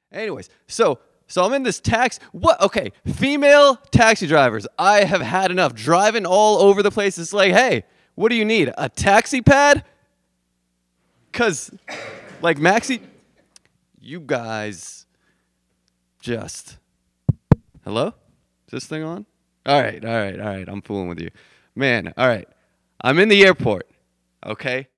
Anyways, so I'm in this taxi. What? Okay, female taxi drivers. I have had enough driving all over the place. It's like, hey, what do you need? A taxi pad? Cause, like Maxie, you guys just. Hello? Is this thing on? All right. I'm fooling with you, man. All right, I'm in the airport. Okay,